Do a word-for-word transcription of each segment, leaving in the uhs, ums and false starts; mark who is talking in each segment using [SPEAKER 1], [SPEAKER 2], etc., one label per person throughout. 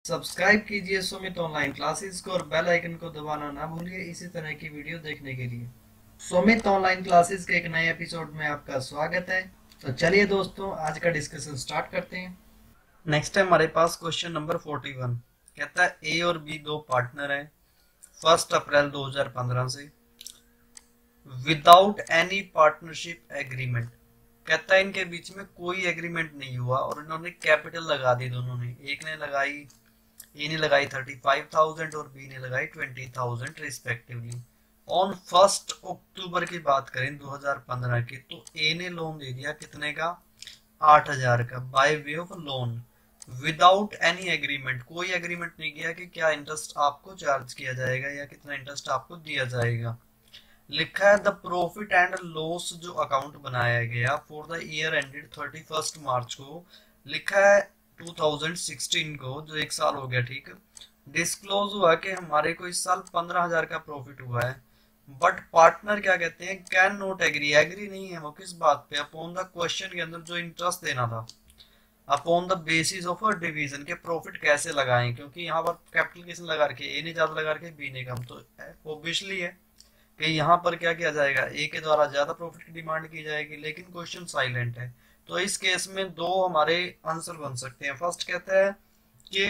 [SPEAKER 1] Subscribe कीजिए Sumit online classes को और बेल आइकन को दबाना ना भूलिए इसी तरह की वीडियो देखने के लिए। सुमित ऑनलाइन क्लासेस के एक नए एपिसोड में आपका स्वागत है। तो चलिए दोस्तों, आज का डिस्कशन स्टार्ट करते हैं। नेक्स्ट है हमारे पास क्वेश्चन नंबर फोर्टी वन। कहता है ए और बी दो पार्टनर हैं फर्स्ट अप्रैल दो हज़ार पंद्रह से विदाउट एनी पार्टनरशिप एग्रीमेंट। कहता है इनके बीच में कोई एग्रीमेंट नहीं हुआ और इन्होंने कैपिटल लगा दी दोनों ने। एक ने लगाई ए ने लगाई थर्टी फाइव थाउजेंड और बी ने लगाई twenty thousand respectively. On first October की बात करें दो हज़ार पंद्रह की, तो ए ने लोन दे दिया कितने का, आठ हजार का, by way of loan without any agreement. कोई एग्रीमेंट नहीं किया कि क्या इंटरेस्ट आपको चार्ज किया जाएगा या कितना इंटरेस्ट आपको दिया जाएगा। लिखा है द प्रॉफिट एंड लॉस जो अकाउंट बनाया गया for the year ended thirty first March को, लिखा है टू थाउजेंड सिक्सटीन को, जो एक साल हो गया, ठीक है। डिस्क्लोज हुआ कि हमारे को इस साल पंद्रह हजार का प्रॉफिट हुआ है, बट पार्टनर क्या कहते हैं, कैन नॉट एग्री। एग्री नहीं है वो किस बात पे, अपॉन द क्वेश्चन के अंदर जो इंटरेस्ट देना था, upon the basis of division के प्रॉफिट कैसे लगाएं, क्योंकि यहाँ पर कैपिटल किसने लगा रखे, ए ने ज्यादा लगा रखे बी ने कम, तो ऑब्वियसली है कि यहाँ पर क्या किया जाएगा, ए के द्वारा ज्यादा प्रॉफिट की डिमांड की जाएगी। लेकिन क्वेश्चन साइलेंट है, तो इस केस में दो हमारे आंसर बन सकते हैं। फर्स्ट कहता है कि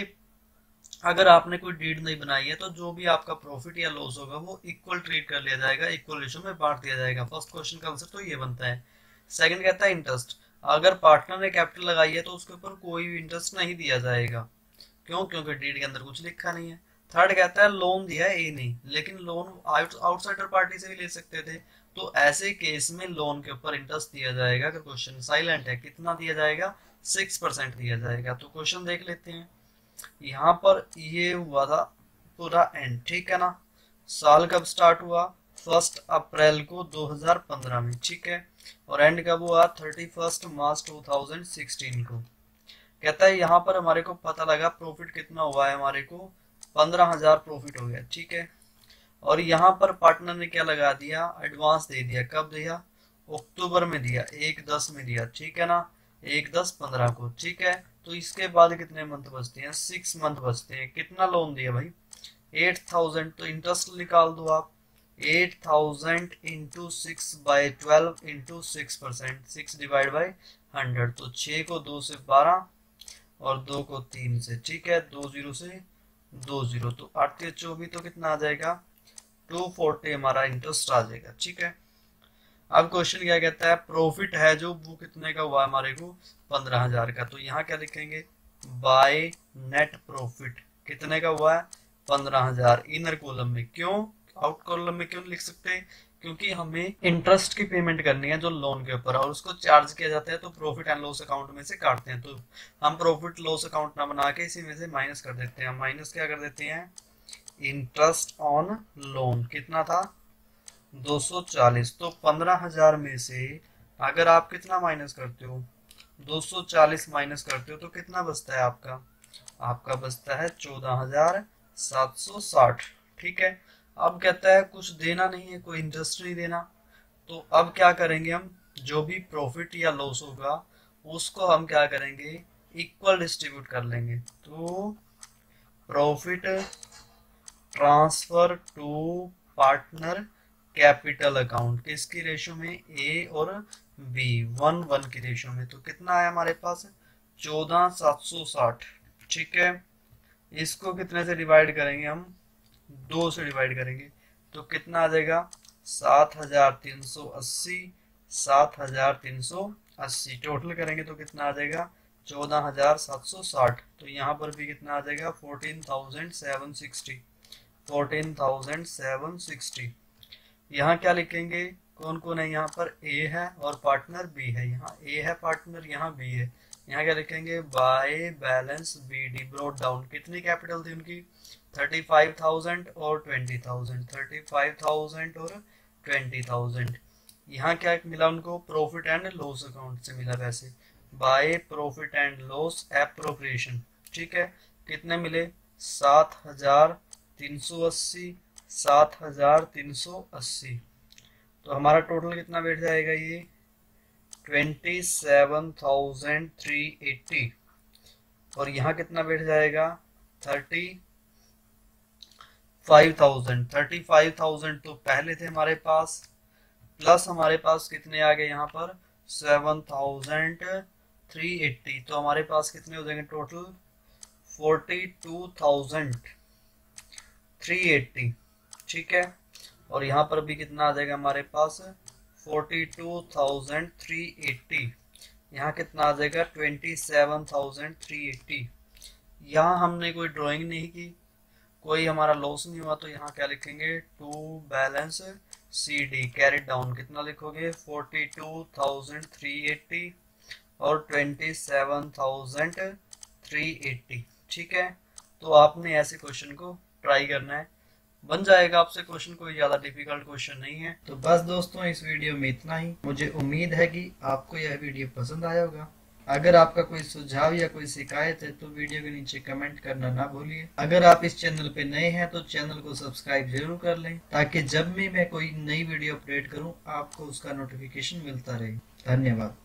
[SPEAKER 1] अगर आपने कोई डीड नहीं बनाई है तो जो भी आपका प्रॉफिट या लॉस होगा वो इक्वल ट्रीट कर लिया जाएगा, इक्वल रेशो में बांट दिया जाएगा। फर्स्ट क्वेश्चन का आंसर तो ये बनता है। सेकंड कहता है इंटरेस्ट, अगर पार्टनर ने कैपिटल लगाई है तो उसके ऊपर कोई भी इंटरेस्ट नहीं दिया जाएगा। क्यों? क्योंकि डीड के अंदर कुछ लिखा नहीं है। थर्ड कहता है लोन दिया है ए ने, लेकिन लोन आउटसाइडर पार्टी से भी ले सकते थे, तो ऐसे केस में लोन के ऊपर इंटरेस्ट दिया जाएगा। अगर क्वेश्चन साइलेंट है, कितना दिया जाएगा, सिक्स परसेंट दिया जाएगा। तो क्वेश्चन देख लेते हैं। यहाँ पर ये हुआ था पूरा एंड, ठीक है ना। साल कब स्टार्ट हुआ, फर्स्ट अप्रैल को दो हज़ार पंद्रह में, ठीक है। और एंड कब हुआ, thirty first March two thousand sixteen को। कहता है यहाँ पर हमारे को पता लगा प्रॉफिट कितना हुआ है, हमारे को पंद्रह हजार प्रॉफिट हो गया, ठीक है। और यहाँ पर पार्टनर ने क्या लगा दिया, एडवांस दे दिया। कब दिया, अक्टूबर में दिया, एक दस में दिया, ठीक है ना, एक दस पंद्रह को, ठीक है। तो इसके बाद कितने मंथ बचते हैं, सिक्स मंथ बचते हैं। कितना लोन दिया भाई, एट थाउजेंड। तो इंटरेस्ट निकाल दो आप, eight thousand into six by twelve into six percent, six divide by hundred. तो छः को दो से बारह और दो को तीन से, ठीक है, दो जीरो से दो जीरो, तो आठ के चौबीस, तो कितना आ जाएगा, टू फोर्टी हमारा इंटरेस्ट आ जाएगा, ठीक है। अब क्वेश्चन क्या कहता है, प्रॉफिट है जो वो कितने का हुआ हमारे को, पंद्रह हजार का। तो यहाँ क्या लिखेंगे, बाय नेट प्रॉफिट कितने का हुआ है, पंद्रह हजार, इनर कॉलम में। क्यों आउट कॉलम में क्यों लिख सकते हैं, क्योंकि हमें इंटरेस्ट की पेमेंट करनी है जो लोन के ऊपर, और उसको चार्ज किया जाता है तो प्रॉफिट एंड लॉस अकाउंट में से काटते हैं। तो हम प्रॉफिट लॉस अकाउंट ना बना के इसी में से माइनस कर देते हैं। माइनस क्या कर देते हैं, इंटरेस्ट ऑन लोन कितना था, दो सौ चालीस। तो पंद्रह हजार में से अगर आप कितना माइनस करते हो, दो सौ चालीस माइनस करते हो, तो कितना बचता है आपका, आपका बचता है चौदह हजार सात सौ साठ, ठीक है। अब कहता है कुछ देना नहीं है, कोई इंटरेस्ट नहीं देना, तो अब क्या करेंगे हम, जो भी प्रॉफिट या लॉस होगा उसको हम क्या करेंगे, इक्वल डिस्ट्रीब्यूट कर लेंगे। तो profit transfer to partner capital account किसकी रेशो में, ए और बी, वन वन की रेशो में। तो कितना है हमारे पास, चौदह सात सौ साठ, ठीक है। इसको कितने से डिवाइड करेंगे हम, दो से डिवाइड करेंगे, तो कितना आ जाएगा, सात हजार तीन सौ अस्सी, सात हजार तीन सौ अस्सी। टोटल करेंगे तो कितना आ जाएगा, चौदह हजार सात सौ साठ। तो यहाँ पर भी कितना आ जाएगा, fourteen thousand seven sixty, fourteen thousand seven sixty. यहाँ क्या लिखेंगे, कौन कौन है यहाँ पर, ए है और पार्टनर बी है। यहाँ ए है पार्टनर, यहाँ बी है। यहाँ क्या लिखेंगे, by balance B D brought down. कितनी कैपिटल थी उनकी, थर्टी फाइव थाउजेंड और twenty thousand, thirty five thousand और ट्वेंटी थाउजेंड। यहाँ क्या मिला उनको, प्रॉफिट एंड लॉस अकाउंट से मिला पैसे, by profit and loss appropriation, ठीक है। कितने मिले, सात हजार तीन सौ अस्सी, सात हजार तीन सौ अस्सी। तो हमारा टोटल कितना बैठ जाएगा, ये twenty seven thousand three eighty. और यहाँ कितना बैठ जाएगा, thirty five thousand thirty five thousand तो पहले थे हमारे पास, प्लस हमारे पास कितने आ गए यहाँ पर सेवन थाउजेंड थ्री एट्टी, तो हमारे पास कितने हो जाएंगे total forty two thousand three eighty. ठीक है, और यहाँ पर भी कितना आ जाएगा हमारे पास forty two thousand three eighty, यहाँ कितना आ जाएगा twenty seven thousand three eighty. यहाँ हमने कोई ड्राइंग नहीं की, कोई हमारा लॉस नहीं हुआ, तो यहाँ क्या लिखेंगे to balance C D carried down कितना लिखोगे forty two thousand three eighty और twenty seven thousand three eighty. ठीक है, तो आपने ऐसे क्वेश्चन को ट्राई करना है, बन जाएगा आपसे क्वेश्चन, कोई ज्यादा डिफिकल्ट क्वेश्चन नहीं है। तो बस दोस्तों इस वीडियो में इतना ही। मुझे उम्मीद है कि आपको यह वीडियो पसंद आया होगा। अगर आपका कोई सुझाव या कोई शिकायत है तो वीडियो के नीचे कमेंट करना ना भूलिए। अगर आप इस चैनल पे नए हैं तो चैनल को सब्सक्राइब जरूर कर लें, ताकि जब भी मैं कोई नई वीडियो अपडेट करूं आपको उसका नोटिफिकेशन मिलता रहे। धन्यवाद।